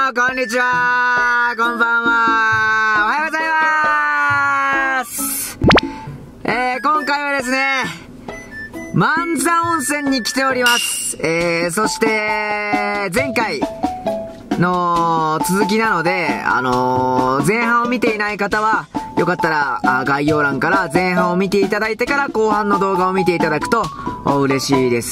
こんにちは、こんばんは、おはようございます。今回はですね、万座温泉に来ております。そして、前回の続きなので、前半を見ていない方は、よかったら、概要欄から前半を見ていただいてから後半の動画を見ていただくと嬉しいです。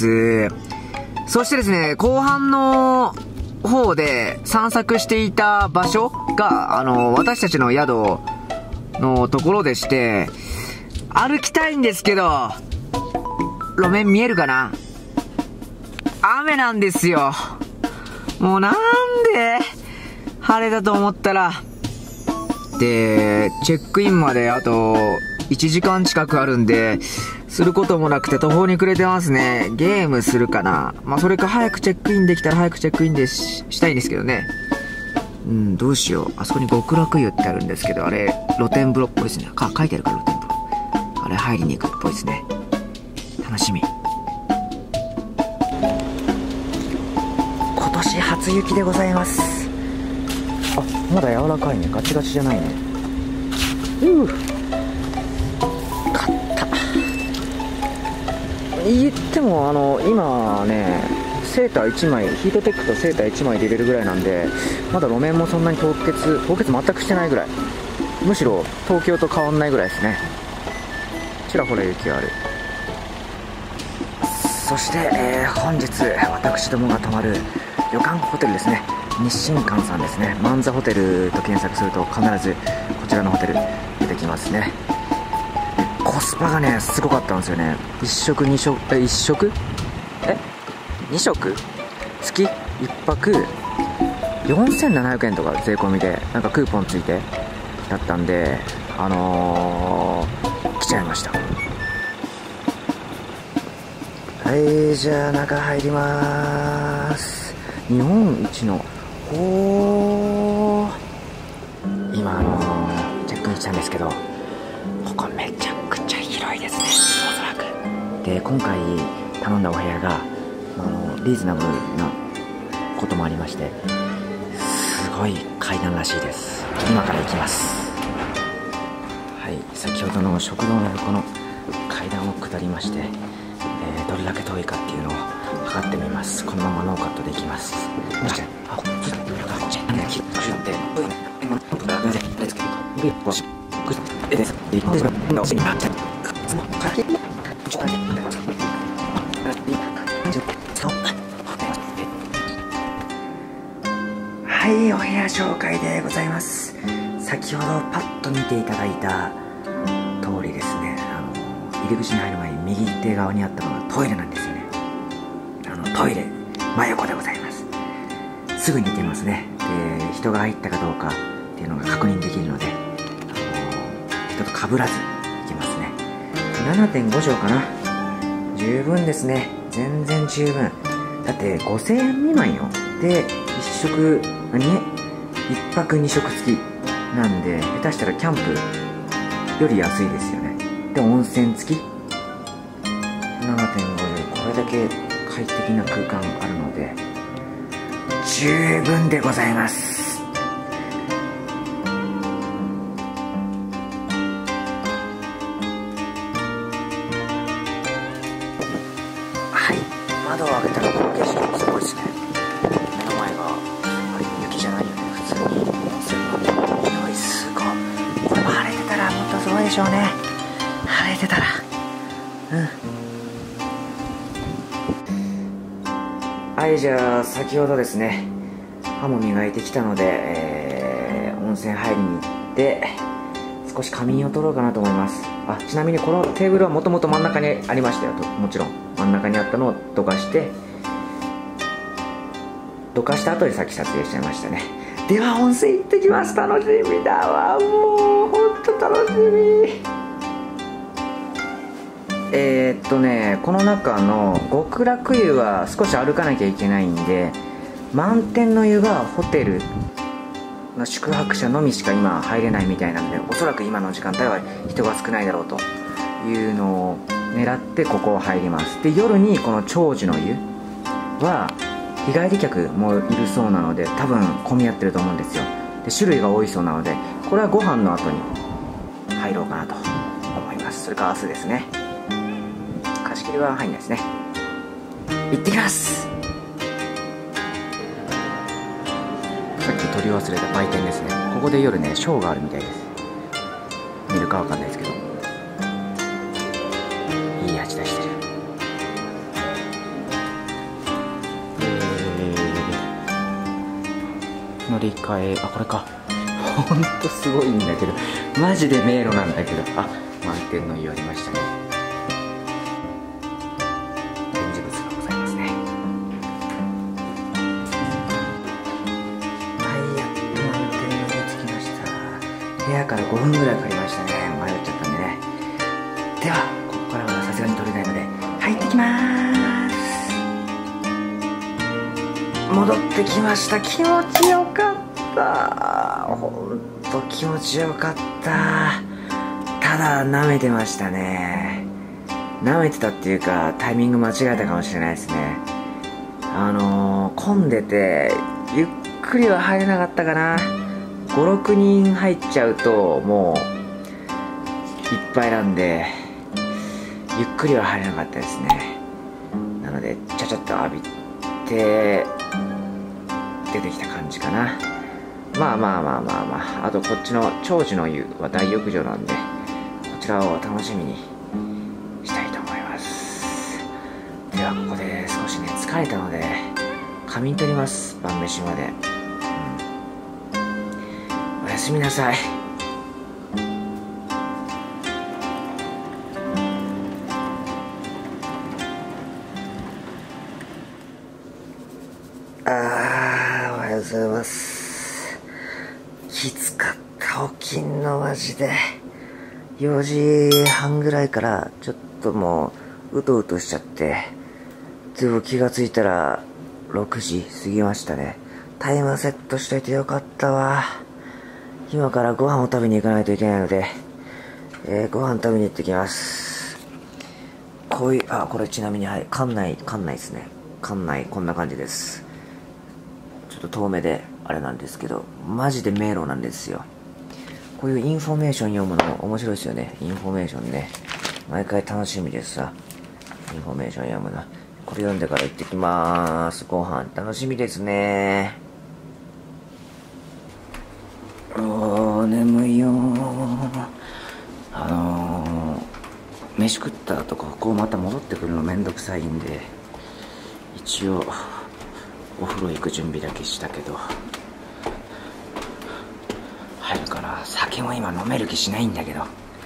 そしてですね、後半の方で散策していた場所が、私たちの宿のところでして、歩きたいんですけど、路面見えるかな？雨なんですよ。もうなんで晴れだと思ったら、で、チェックインまであと1時間近くあるんで、することもなくて途方に暮れてますね。ゲームするかな。まあ、それか早くチェックインできたら早くチェックインで したいんですけどね。どうしよう。あそこに極楽湯ってあるんですけど、あれ、露天風呂っぽいですね。書いてあるから露天風呂。あれ入りに行くっぽいですね。楽しみ。今年初雪でございます。あ、まだ柔らかいね。ガチガチじゃないね。勝った。言っても今ね、セーター1枚、ヒートテックとセーター1枚で入れるぐらいなんで、まだ路面もそんなに凍結全くしてないぐらい。むしろ東京と変わんないぐらいですね。ちらほら雪がある。そして、本日私どもが泊まる旅館ホテルですね。日進館さんですね。万座ホテルと検索すると必ずこちらのホテル出てきますね。コスパがねすごかったんですよね。2食月1泊4700円とか税込みで、なんかクーポンついてだったんで、来ちゃいました。はい、じゃあ中入りまーす。日本一の今チェックインしたんですけど、ここめちゃくちゃ広いですね、おそらく。で、今回頼んだお部屋がリーズナブルなこともありまして、すごい階段らしいです。今から行きます。はい、先ほどの食堂の横の階段を下りまして、どれだけ遠いかっていうのを測ってみます。このままノーカットでいきます。はい、お部屋紹介でございます。先ほどパッと見ていただいた通りですね、入り口に入る前に右手側にあったのがトイレなんですよね。トイレ真横でございます。すぐに行けますね。で、人が入ったかどうかっていうのが確認できるので、人と被らず行けますね。 7.5 畳かな。十分ですね。全然十分だって。5000円未満よ。で、1泊2食付きなんで、下手したらキャンプより安いですよね。で、温泉付き 7.5 畳、これだけ快適な空間あるので十分でございます。はい、窓を開けたらこの景色すごいですね。目の前が雪じゃないよね、普通に温泉の匂いすごい。これも晴れてたらもっとすごいでしょうね。晴れてたらはい、じゃあ先ほどですね、歯も磨いてきたので、温泉入りに行って少し仮眠を取ろうかなと思います。ちなみにこのテーブルはもともと真ん中にありましたよ。もちろん真ん中にあったのをどかした後にさっき撮影しちゃいましたね。では温泉行ってきます。楽しみだわ、もうほんと楽しみ。この中の極楽湯は少し歩かなきゃいけないんで、満天の湯がホテルの宿泊者のみしか今入れないみたいなので、おそらく今の時間帯は人が少ないだろうというのを狙ってここを入ります。で、夜にこの長寿の湯は日帰り客もいるそうなので、多分混み合ってると思うんですよ。で種類が多いそうなので、これはご飯の後に入ろうかなと思います。それから明日ですね。貸し切りは入んないですね。行ってきます。さっき取り忘れた売店ですね。ここで夜ね、ショーがあるみたいです。見るかわかんないですけど、いい味出してる。乗り換え、あ、これか。ほんとすごいんだけど、マジで迷路なんだけど、あ、満点の湯ありましたね。展示物がございますね。はい、やっと満点の湯着きました。部屋から5分ぐらいかかりましたね。迷っちゃったんでね。では、ここからはさすがに撮れないので、入ってきまーす。戻ってきました。気持ちよかった。ほんと気持ちよかった。ただ舐めてましたね。舐めてたっていうか、タイミング間違えたかもしれないですね。混んでてゆっくりは入れなかったかな。5、6人入っちゃうともういっぱいなんで、ゆっくりは入れなかったですね。なのでちゃちゃっと浴びて出てきた感じかな。まあ、あとこっちの長寿の湯は大浴場なんで、こちらを楽しみにしたいと思います。ではここで少しね、疲れたので仮眠取ります。晩飯まで、おやすみなさい。おはようございます。きつかった、起きんのマジで。4時半ぐらいからちょっともううとうとしちゃって、でも気がついたら6時過ぎましたね。タイマーセットしといてよかったわ。今からご飯を食べに行かないといけないので、ご飯食べに行ってきます。こういう、あ、これちなみに、はい、館内ですね。館内こんな感じです。ちょっと遠目であれなんですけど、マジで迷路なんですよ。こういうインフォメーション読むのも面白いですよね。インフォメーションね、毎回楽しみですさ。インフォメーション読むの、これ読んでから行ってきまーす。ご飯楽しみですね。眠いよー。飯食った後ここまた戻ってくるのめんどくさいんで、一応お風呂行く準備だけしたけど、入るから。酒も今飲める気しないんだけど、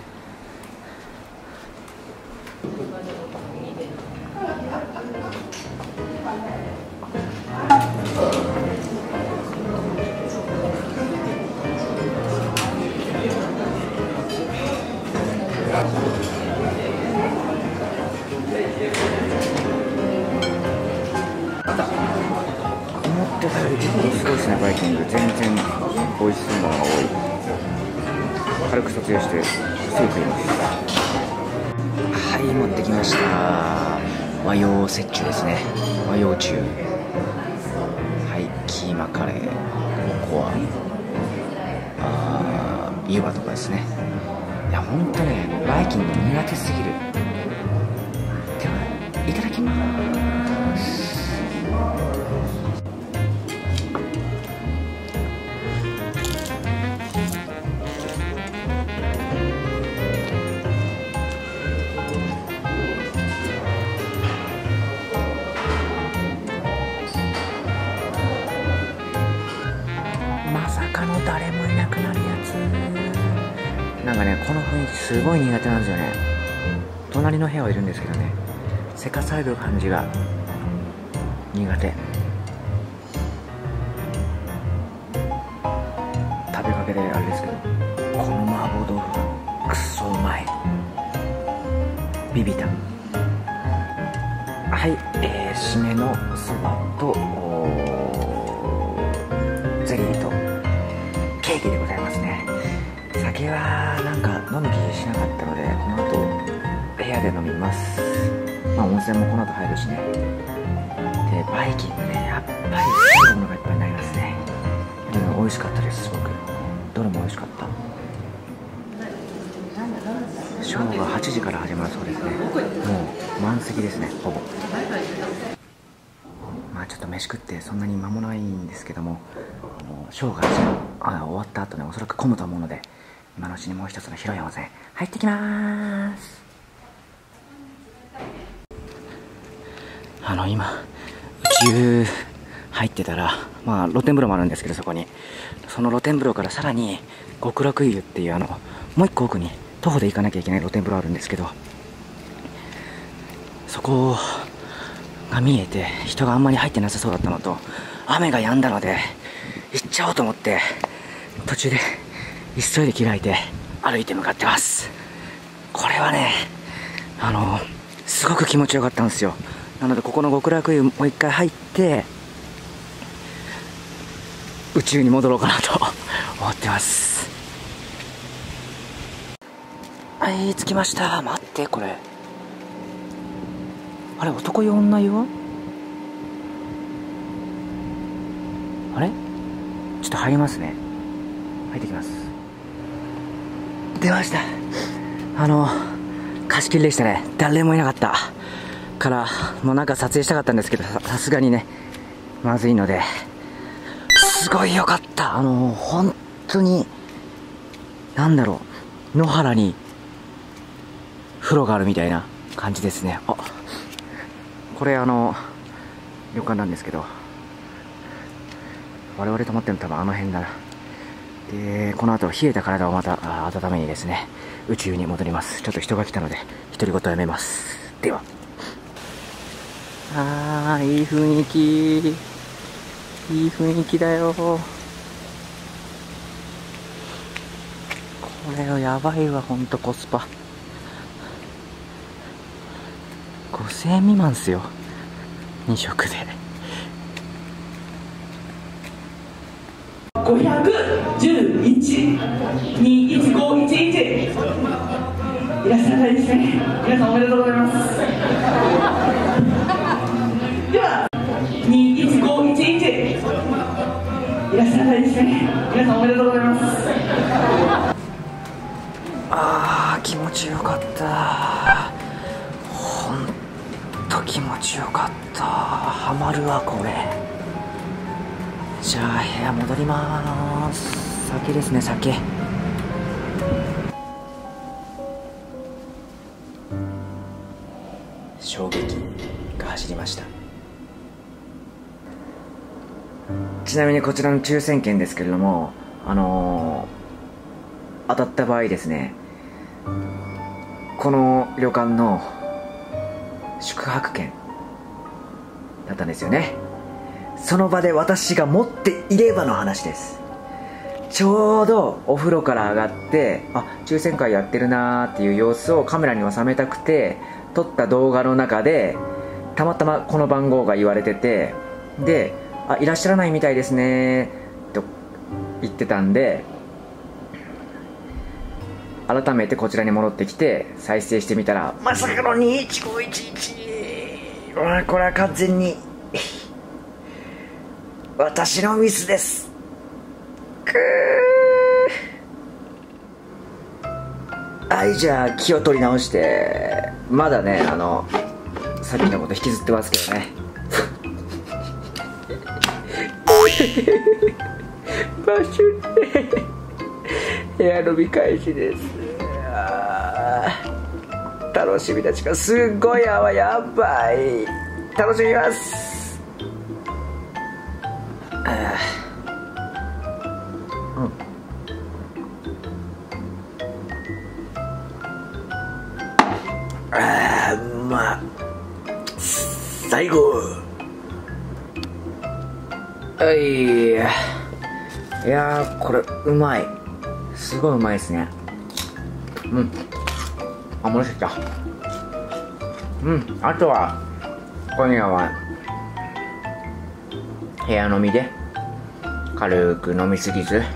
思ってたより結構すごいですね。バイキング全然美味しそうなのが多い。軽く撮影してすぐ食います。はい、持ってきました。和洋折衷ですね。和洋中。はい、キーマカレー、ココア、湯葉とかですね。いや、ほんとね、バイキング苦手すぎる。では、いただきまーす。まさかの誰もいなくなるやつ。なんかね、この雰囲気すごい苦手なんですよね。隣の部屋はいるんですけどね、せかされる感じが苦手。食べかけであれですけど、この麻婆豆腐がくっそうまい。ビビた。はい、締めのそばとゼリーとケーキでございますね。酒はなんか飲む気しなかったので、この後部屋で飲みます。まあ温泉もこの後入るしね。で、 バイキングね、やっぱり好きなものがいっぱいになりますね。でも美味しかったです、すごく。どれも美味しかった。ショーが8時から始まるそうですね。もう満席ですね、ほぼ。まあちょっと飯食ってそんなに間もないんですけども、ショーが終わった後ね、おそらく混むと思うので、今のうちにもう一つの広い温泉入ってきまーす。今宇宙入ってたら、まあ露天風呂もあるんですけど、そこにその露天風呂からさらに極楽湯っていうもう一個奥に徒歩で行かなきゃいけない露天風呂あるんですけど、そこが見えて人があんまり入ってなさそうだったのと、雨が止んだので行っちゃおうと思って途中で急いで開いて歩いて向かってます。これはね、すごく気持ちよかったんですよ。なのでここの極楽湯もう一回入って宇宙に戻ろうかなと思ってます。はい、着きました。待って、これあれ、男湯女湯はあれ、ちょっと入りますね。入ってきます。出ました。貸し切りでしたね。誰もいなかったからもうなんか撮影したかったんですけど、さすがにねまずいので、すごい良かった。本当になんだろう、野原に風呂があるみたいな感じですね。これ旅館なんですけど、我々泊まってるの多分あの辺だな。でこの後冷えた体をまた温めにですね、宇宙に戻ります。ちょっと人が来たので独り言やめます。では。いい雰囲気、いい雰囲気だよ。これはやばいわ、ほんとコスパ5000円未満っすよ、2食で。 511-21511いらっしゃらないですね。皆さんおめでとうございます。では21511いらっしゃらないですね。皆さんおめでとうございます。 気持ちよかった。ほんと気持ちよかった。ハマるわこれ。じゃあ部屋戻りまーす。酒ですね、酒。衝撃が走りました。ちなみにこちらの抽選券ですけれども、当たった場合ですね、この旅館の宿泊券だったんですよね。その場で私が持っていればの話です。ちょうどお風呂から上がって、抽選会やってるなーっていう様子をカメラに収めたくて撮った動画の中で、たまたまこの番号が言われてて、でいらっしゃらないみたいですねと言ってたんで、改めてこちらに戻ってきて再生してみたら、まさかの21511。これは完全に私のミスです。はい、じゃあ気を取り直して、まだねさっきのこと引きずってますけどね。場所で部屋飲み開始です。楽しみだ。すっごいやばい。楽しみます。うま最後。いやー、これうまい。すごいうまいですね。漏れてきた。あとは今夜は部屋飲みで軽く飲みすぎず、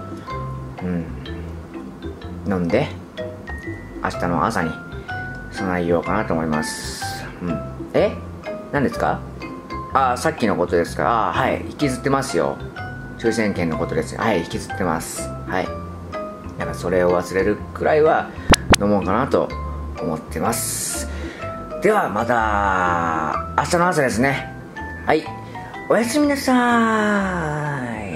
飲んで明日の朝に備えようかなと思います。何ですか？ さっきのことですか。はい、引きずってますよ。抽選券のことです。はい、引きずってます。はい。だからそれを忘れるくらいは飲もうかなと思ってます。ではまた明日の朝ですね。はい、おやすみなさーい。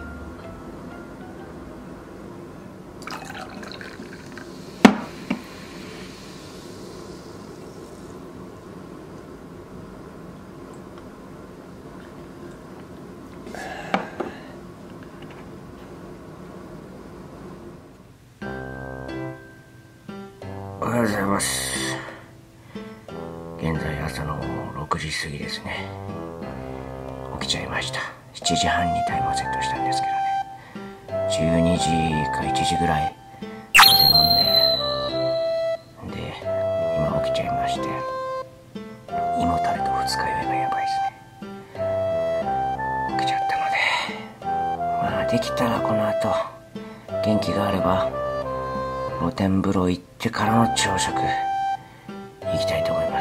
おはようございます。現在朝の6時過ぎですね。起きちゃいました。7時半にタイマーセットしたんですけどね、12時か1時ぐらいまで飲んで、今起きちゃいまして、胃もたれと二日酔いがやばいですね。起きちゃったので、まあできたらこの後元気があれば露天風呂行ってからの朝食行きたいと思います。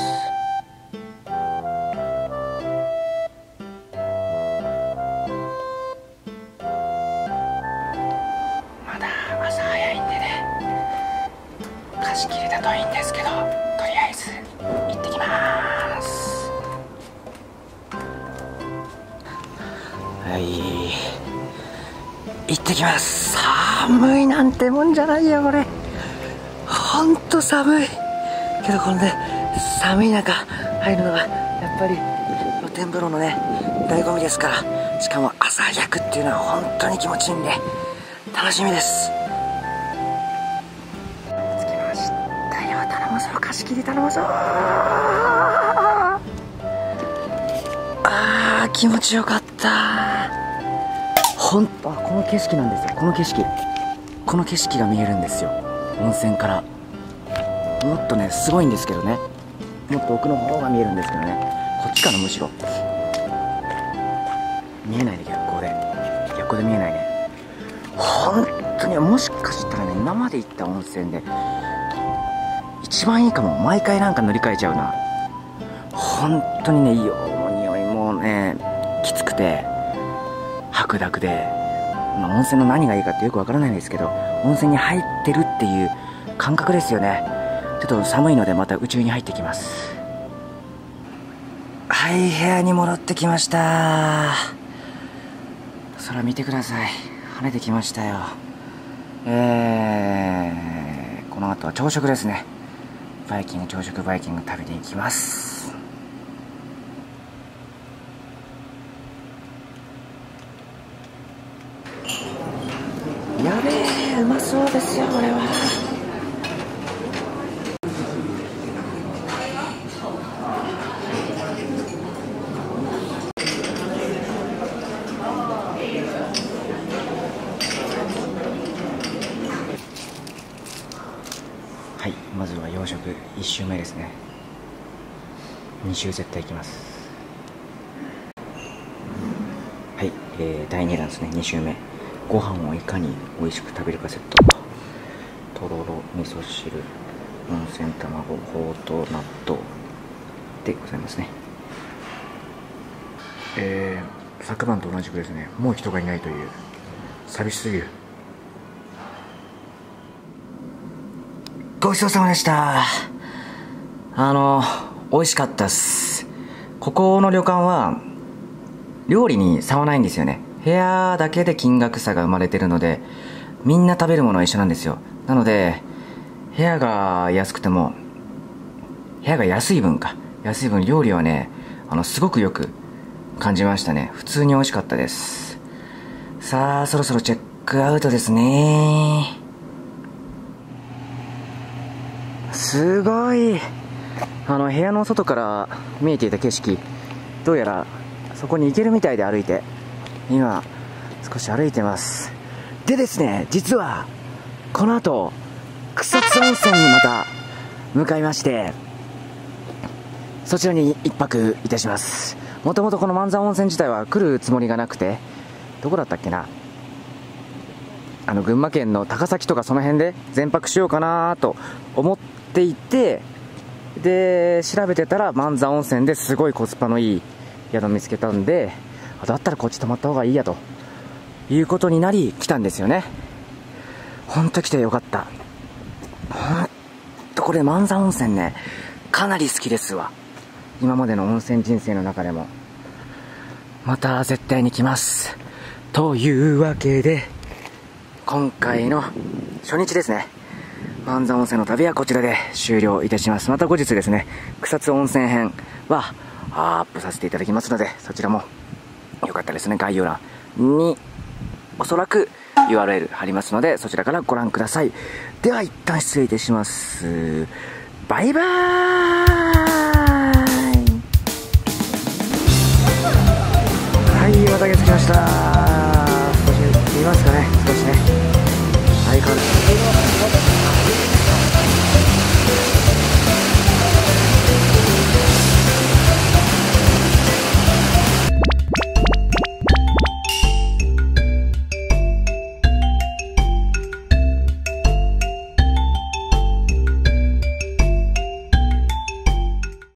まだ朝早いんでね、貸し切れたといいんですけど、とりあえず行ってきます。はい、行ってきます。寒いなんてもんじゃないよこれ。ほんと寒いけど、このね寒い中入るのがやっぱり露天風呂のね醍醐味ですから。しかも朝早くっていうのは本当に気持ちいいんで楽しみです。着きましたよ。頼むぞ、貸し切り頼むぞ。気持ちよかった。この景色なんですよ。この景色が見えるんですよ、温泉から。もっとねすごいんですけどね、もっと奥の方が見えるんですけどね、こっちかな、むしろ見えないね。逆光で見えないね。本当にもしかしたらね、今まで行った温泉で一番いいかも。毎回なんか塗り替えちゃうな。本当にね、硫黄の匂いもねきつくて白濁で、温泉の何がいいかってよくわからないんですけど、温泉に入ってるっていう感覚ですよね。ちょっと寒いのでまた宇宙に入ってきます。はい、部屋に戻ってきました。空見てください、晴れてきましたよ。この後は朝食ですね。朝食バイキング食べていきます。やべえ、うまそうですよこれは。はい、まずは洋食1周目ですね。2周絶対いきます。はい、第2弾ですね。2周目、ご飯をいかに美味しく食べるかセット。とろろ味噌汁、温泉卵、ほうとう納豆でございますね。昨晩と同じくですね、もう人がいないという寂しすぎる。ごちそうさまでした。美味しかったっす。ここの旅館は料理に差はないんですよね。部屋だけで金額差が生まれてるので、みんな食べるものは一緒なんですよ。なので部屋が安くても、部屋が安い分料理はねすごくよく感じましたね。普通に美味しかったです。さあそろそろチェックアウトですね。すごい部屋の外から見えていた景色、どうやらそこに行けるみたいで、歩いて今少し歩いてます。でですね、実はこの後草津温泉にまた向かいまして、そちらに一泊いたします。もともとこの万座温泉自体は来るつもりがなくて、どこだったっけな、群馬県の高崎とかその辺で全泊しようかなと思っていて、で調べてたら万座温泉ですごいコスパのいい宿見つけたんで、だったらこっち泊まった方がいいやということになり来たんですよね。ほんと来てよかった。ほんとこれ万座温泉ね、かなり好きですわ。今までの温泉人生の中でも。また絶対に来ます。というわけで、今回の初日ですね、万座温泉の旅はこちらで終了いたします。また後日ですね、草津温泉編はアップさせていただきますので、そちらもよかったですね、概要欄におそらく URL 貼りますので、そちらからご覧ください。では一旦失礼いたします。バイバーイ。はい、また着きました。少し見ますかね、少しね。相変わらず